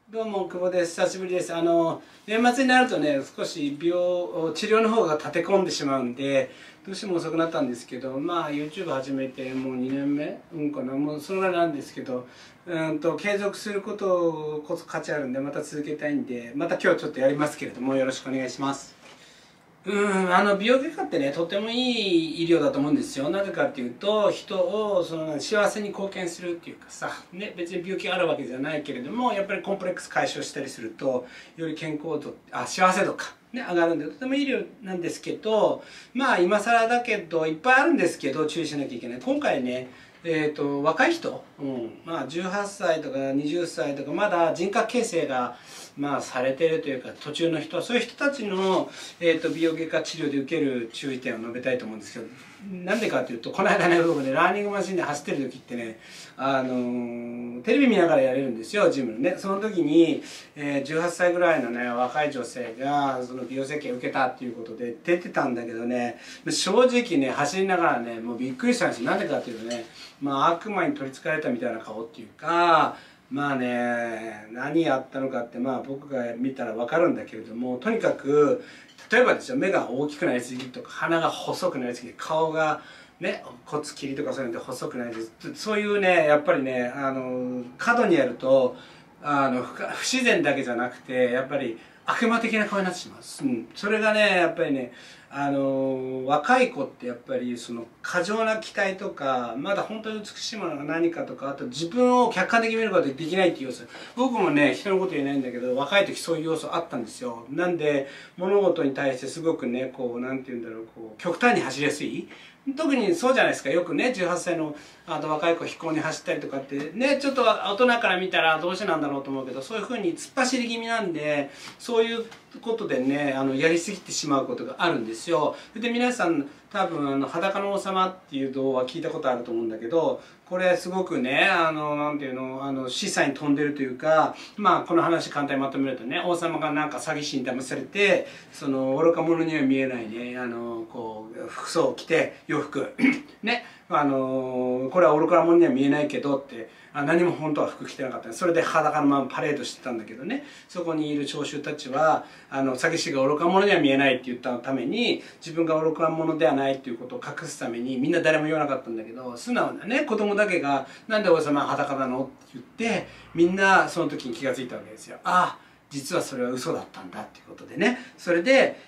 どうも久保です。久しぶりです。年末になるとね、少し治療の方が立て込んでしまうんで、どうしても遅くなったんですけど、まあ YouTube 始めてもう2年目かな、もうそのぐらいなんですけど、継続することこそ価値あるんで、また続けたいんで、また今日ちょっとやりますけれども、よろしくお願いします。美容外科ってね、とてもいい医療だと思うんですよ。なぜかっていうと、人を幸せに貢献するっていうかさ、ね、別に病気があるわけじゃないけれども、やっぱりコンプレックス解消したりすると、より健康度、幸せ度か、ね、上がるんで、とてもいい医療なんですけど、まあ今更だけど、いっぱいあるんですけど、注意しなきゃいけない。今回ね、若い人、まあ18歳とか20歳とか、まだ人格形成が、まあ、されているというか途中の人、そういう人たちの、美容外科治療で受ける注意点を述べたいと思うんですけど、なんでかというと、この間ね、僕ね、ランニングマシンで走ってる時ってね、テレビ見ながらやれるんですよ、ジムのね。その時に、18歳ぐらいのね、若い女性がその美容整形を受けたっていうことで出てたんだけどね、正直ね、走りながらね、もうびっくりしたんですよ。なんでかっていうとね、まあ悪魔に取りつかれたみたいな顔っていうか、まあね、何やったのかって、まあ僕が見たら分かるんだけれども、とにかく、例えばですよ、目が大きくなりすぎとか、鼻が細くなりすぎ、顔がね、骨切りとかそういうので細くなりすぎ、そういうね、やっぱりね、過度にやると、不自然だけじゃなくて、やっぱり悪魔的な顔になってしまう。それがね、やっぱりね、若い子ってやっぱりその過剰な期待とか、まだ本当に美しいものが何かとか、あと自分を客観的に見ることができないっていう要素。僕もね、人のこと言えないんだけど、若い時そういう要素あったんですよ。なんで、物事に対してすごくね、こう、なんて言うんだろう、こう、極端に走りやすい。特にそうじゃないですか。よくね、18歳の若い子非行に走ったりとかってね、ちょっと大人から見たらどうしてなんだろうと思うけど、そういうふうに突っ走り気味なんで、そういうことでね、やりすぎてしまうことがあるんですよ。で、皆さん多分裸の王様っていう動画聞いたことあると思うんだけど、これすごくね、なんていうの、示唆に富んでるというか、まあこの話簡単にまとめるとね、王様がなんか詐欺師に騙されて、その愚か者には見えないね、こう、服装を着て、洋服、ね、これは愚か者には見えないけどって、何も本当は服着てなかった。それで裸のままパレードしてたんだけどね、そこにいる聴衆たちは、詐欺師が愚か者には見えないって言ったために、自分が愚か者ではないっていうことを隠すために、みんな誰も言わなかったんだけど、素直なね、子供だけが、なんで王様は裸なのって言って、みんなその時に気がついたわけですよ。ああ、実はそれは嘘だったんだっていうことでね。それで、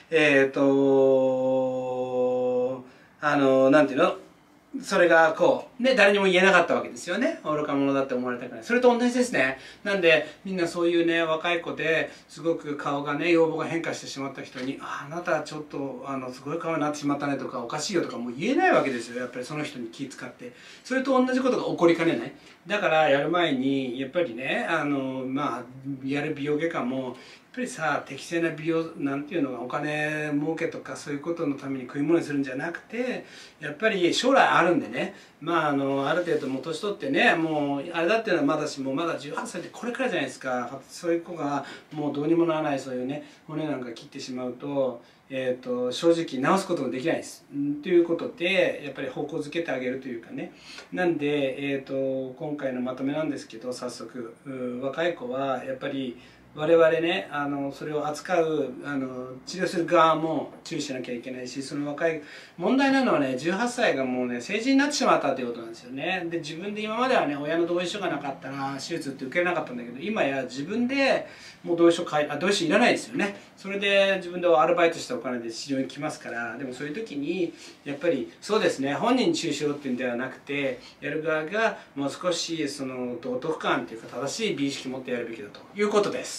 なんていうの、それがこう、ね、誰にも言えなかったわけですよね。愚か者だって思われたくない。それと同じですね。なんで、みんなそういうね、若い子ですごく顔がね、容貌が変化してしまった人に、あなたちょっと、すごい顔になってしまったねとか、おかしいよとかもう言えないわけですよ。やっぱりその人に気遣って。それと同じことが起こりかねない。だからやる前に、やっぱりね、まあ、やる美容外科も、やっぱりさ、適正な美容なんていうのがお金儲けとかそういうことのために食い物にするんじゃなくて、やっぱり将来あるんでね、まあある程度もう年取ってね、もうあれだっていうのはまだしもまだ18歳でこれくらいじゃないですか。そういう子がもうどうにもならないそういうね、骨なんか切ってしまうと、正直治すこともできないです。ということで、やっぱり方向づけてあげるというかね。なんで、今回のまとめなんですけど、早速、若い子はやっぱり我々ね、それを扱う治療する側も注意しなきゃいけないし、その若い問題なのはね、18歳がもうね成人になってしまったということなんですよね。で、自分で今まではね、親の同意書がなかったら手術って受けれなかったんだけど、今や自分でもう同意書いらないですよね。それで自分でアルバイトしたお金で治療に来ますから。でもそういう時にやっぱりそうですね、本人に注意しろっていうんではなくて、やる側がもう少しその道徳感というか正しい美意識を持ってやるべきだということです。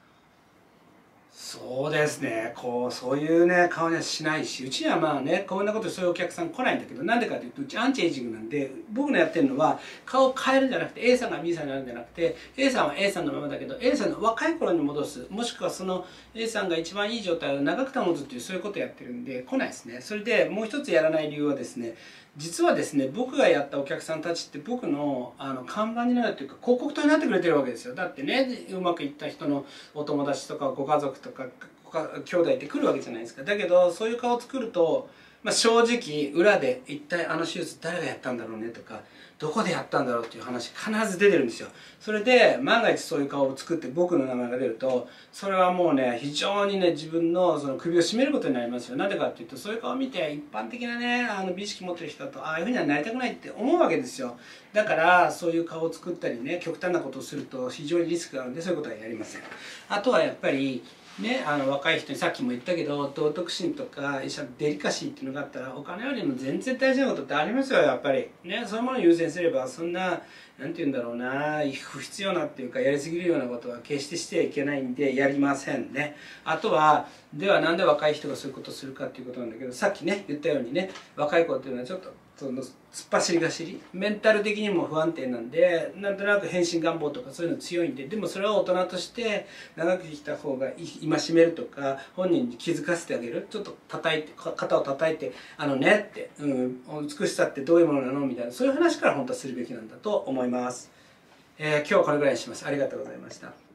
そうですね、そういうね、顔にはしないし、うちにはまあね、こんなことそういうお客さん来ないんだけど、なんでかというと、うちアンチエイジングなんで、僕のやってるのは、顔を変えるんじゃなくて、A さんが B さんになるんじゃなくて、A さんは A さんのままだけど、A さんの若い頃に戻す、もしくはその A さんが一番いい状態を長く保つっていう、そういうことをやってるんで、来ないですね。それでもう一つやらない理由はですね、実はですね、僕がやったお客さんたちって僕の看板になるというか広告塔になってくれてるわけですよ。だってね、うまくいった人のお友達とかご家族とか兄弟って来るわけじゃないですか。だけどそういう顔を作ると、まあ、正直裏で一体手術誰がやったんだろうねとか、 どこでやったんだろうっていう話必ず出てるんですよ。それで万が一そういう顔を作って僕の名前が出ると、それはもうね、非常にね、自分のその首を絞めることになりますよ。なんでかっていうと、そういう顔を見て一般的なね、美意識持ってる人だと、ああいうふうにはなりたくないって思うわけですよ。だからそういう顔を作ったりね、極端なことをすると非常にリスクがあるんで、そういうことはやりません。あとはやっぱりね、若い人にさっきも言ったけど、道徳心とかデリカシーっていうのがあったら、お金よりも全然大事なことってありますよ、やっぱりね。そういうものを優先すれば、そんななんて言うんだろうな、不必要なっていうかやりすぎるようなことは決してしてはいけないんでやりませんね。あとはなんで若い人がそういうことをするかっていうことなんだけど、さっきね言ったようにね、若い子っていうのはちょっと突っ走りがしり、メンタル的にも不安定なんで、なんとなく変身願望とかそういうの強いんで、でもそれは大人として長く生きた方が戒めるとか、本人に気づかせてあげる、ちょっと叩いて肩を叩いてねって、美しさってどういうものなのみたいな、そういう話から本当はするべきなんだと思います。今日はこれぐらいにします。ありがとうございました。